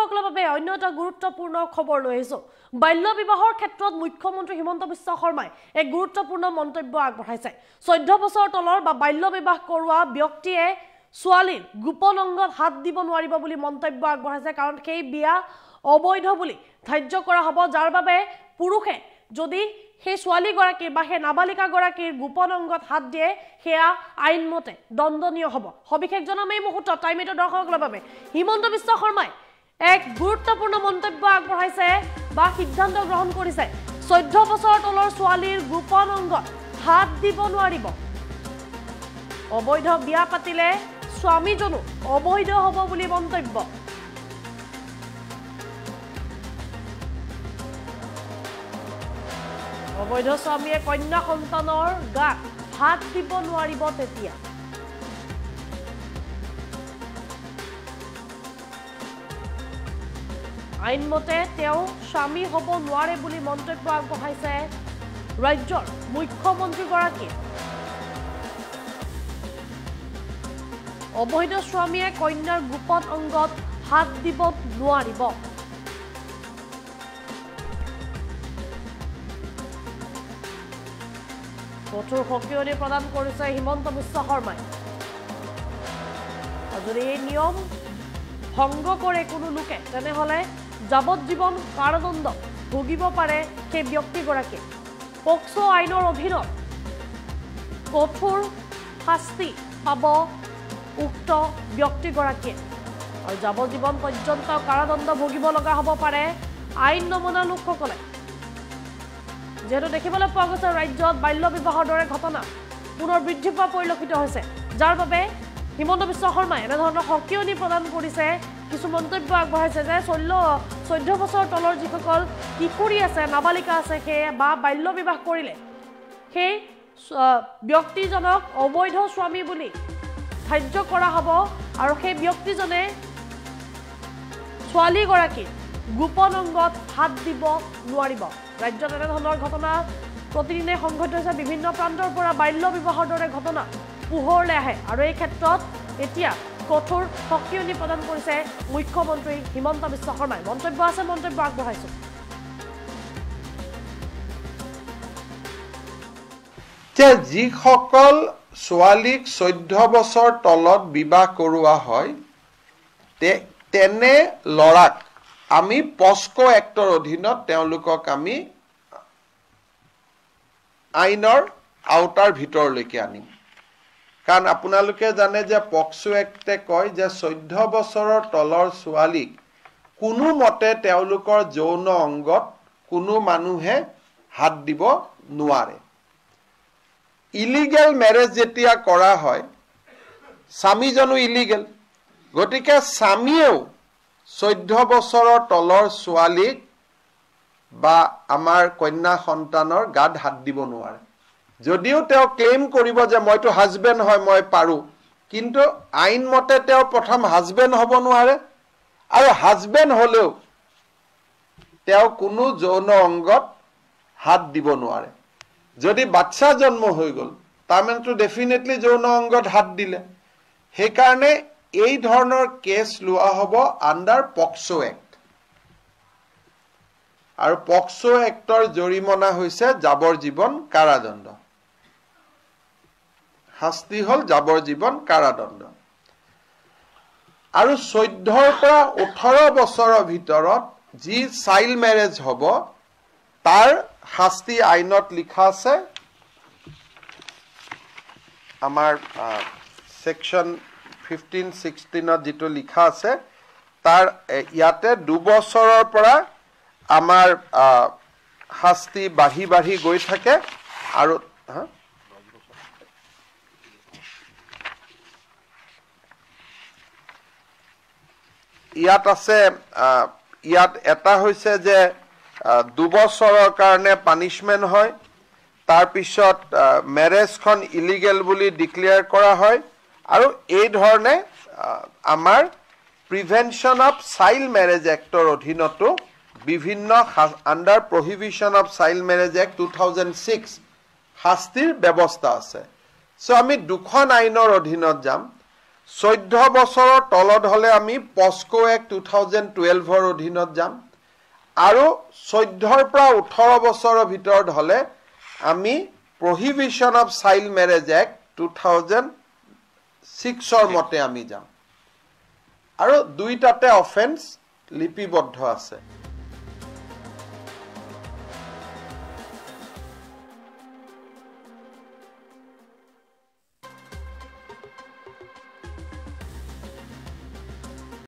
দৰ্শকসকলৰ বাবে অন্য এটা গুৰুত্বপূৰ্ণ খবৰ লৈ আহিছো বাল্য বিবাহৰ ক্ষেত্ৰত মুখ্যমন্ত্ৰী হিমন্ত বিশ্ব শৰ্মাই এক গুৰুত্বপূৰ্ণ মন্তব্য আগবঢ়াইছে 14 বছৰ তলৰ বা বাল্য বিবাহ কৰোৱা ব্যক্তিয়ে ছোৱালীৰ গোপন অংগত হাত দিব নোৱাৰিব বুলি মন্তব্য আগবঢ়াইছে কাৰণ সেই বিয়া অবৈধ বুলি ধাৰ্য কৰা হ'ব যাৰ বাবে পুৰুষে যদি সেই ছোৱালী গৰাকী বা সেই নাবালিকা গৰাকীৰ গোপন অংগত হাত দিয়ে হেয়া আইনমতে দণ্ডনীয় হ'ব সবিশেষ জনাম এই মুহূৰ্তত টাইমেটৰ দৰ্শকসকলৰ বাবে হিমন্ত বিশ্ব শৰ্মাই এক গুৰুত্বপূৰ্ণ মন্তব্য আগবঢ়াইছে বা সিদ্ধান্ত গ্ৰহণ কৰিছে 14 বছৰ তলৰ ছোৱালীৰ গোপন অংগত হাত দিব নোৱাৰিব অবৈধ বিয়া পাতিলে স্বামীজনো অবৈধ হ'ব বুলি মন্তব্য অবৈধ স্বামীয়ে কন্যা সন্তানৰ গাত হাত দিব নোৱাৰিব তেতিয়া আইনমতে তেওঁ স্বামী হ'ব নোৱাৰে বুলি মন্তব্য আগবঢ়াইছে ৰাজ্যৰ মুখ্যমন্ত্ৰীগৰাকী অবৈধ স্বামীয়ে কন্যাৰ গোপন অংগত হাত দিব নোৱাৰিব কঠোৰ সকিয়নি প্ৰদান কৰিছে হিমন্ত বিশ্ব শৰ্মাই যদি এই নিয়ম ভংগ কৰে কোনো লোকে তেনেহলে যাৱজ্জীৱন কাৰাদণ্ড ভুগিব পাৰে সেই ব্যক্তিগৰাকী পক্সো আইনৰ অধীনত কঠোৰ শাস্তি পাব উক্ত ব্যক্তিগৰাকীয়ে আৰু যাৱজ্জীৱন পৰ্যন্ত কাৰাদণ্ড ভুগিব লগা হ'ব পাৰে আইন নমনা লোকসকলে যেহেতু দেখিবলৈ পোৱা গৈছে ৰাজ্যত বাল্য বিবাহৰ দৰে ঘটনা পুনৰ বৃদ্ধি পোৱা পৰিলক্ষিত হৈছে যাৰ বাবে হিমন্ত বিশ্ব শৰ্মাই এনেধৰণৰ সকিয়নি প্ৰদান কৰিছে কিছু মন্তব্য আগবঢ়াইছে যে 14 বছৰ তলৰ যিসকল কিশোৰী আছে নাবালিকা আছে সেই বা বাল্য বিবাহ কৰিলে সেই ব্যক্তিজনক অবৈধ স্বামী বুলি ধাৰ্য কৰা হ'ব আৰু সেই ব্যক্তিজনে ছোৱালীগৰাকী গোপন অংগত হাত দিব নোৱাৰিব ৰাজ্যত এনেধৰণৰ ঘটনা প্ৰতিদিনে সংঘটিত হৈছে বিভিন্ন প্ৰান্তৰ পৰা বাল্য বিবাহৰ দৰে ঘটনা পোহৰলৈ আহে আৰু এই ক্ষেত্ৰত এতিয়া কঠোৰ সকিয়নি প্ৰদান কৰিছে মুখ্যমন্ত্ৰী হিমন্ত বিশ্ব শৰ্মাই মন্তব্য আছে মন্তব্য আগবঢ়াইছে যে যিসকল ছোৱালীক 14 বছৰ তলত বিবাহ কৰোৱা হয় তেনে লৰাক আমি পস্কো এক্টৰ অধীনত তেওঁলোকক আমি আইনৰ আওতাৰ ভিতৰলৈকে আনিম কাৰণ আপোনালোকে জানে যে পক্সো এক্টে কয় যে 14 বছৰৰ তলৰ ছোৱালীক কোনো মতে তেওঁলোকৰ যৌন অংগত কোনো মানুহে হাত দিব নোৱাৰে ইলিগেল মেৰেজ যেতিয়া কৰা হয় স্বামীজনো ইলিগেল গতিকে স্বামীয়েও 14 বছৰৰ তলৰ ছোৱালীক বা আমাৰ কন্যা সন্তানৰ গাত হাত দিব নোৱাৰে যদিও তেওঁ ক্লেইম কৰিব যে মইতো হাজবেণ্ড হয় মই পাৰো কিন্তু আইন মতে তেওঁ প্ৰথম হাজবেণ্ড হ'ব নোৱাৰে আৰু হাজবেণ্ড হলেও তেওঁ কোনো যৌন অংগত হাত দিব নোৱাৰে যদি বাচ্চা জন্ম হৈ গল তাৰমানেতো ডেফিনেটলি যৌন অংগত হাত দিলে সেইকাৰণে এই ধৰণৰ কেছ লোৱা হ'ব আণ্ডাৰ পক্সো এক্ট আৰু পক্সো এক্টৰ জৰিমনা হৈছে যাৱজ্জীৱন কাৰাদণ্ড শাস্তি হল যাৱজ্জীৱন কাৰাদণ্ড আৰু 14ৰ পৰা 18 বছৰৰ ভিতৰত যি চাইল্ড মেৰেজ হ'ব তাৰ শাস্তি আইনত লিখা আছে আমাৰ সেকশন 15-16 যেটো লিখা আছে তাৰ ইয়াতে 2 বছৰৰ পৰা আমাৰ শাস্তি বাঢ়ি গৈ থাকে আৰু ইয়াত আছে ইয়াত এটা হৈছে যে 2 বছৰৰ কাৰণে পানিশমেন্ট হয় তাৰ পিছত ম্যাৰেজখন ইলিগেল বুলি ডিক্লেয়াৰ কৰা হয় আৰু এই ধৰণে আমাৰ প্ৰিভেনশন অফ চাইল্ড ম্যাৰেজ এক্টৰ অধীনতো বিভিন্ন under prohibition of child marriage act 2006 শাস্তিৰ ব্যৱস্থা আছে সো আমি দুখন আইনৰ অধীনত যাম 14 বছৰৰ তলত হলে আমি পস্কো এক্ট 2012 অধীনত যাম আৰু 14 পৰা 18 বছৰৰ ভিতৰত হলে আমি prohibition of child marriage act 2006 মতে আমি যাম আৰু দুইটাতে অফেন্স লিপিবদ্ধ আছে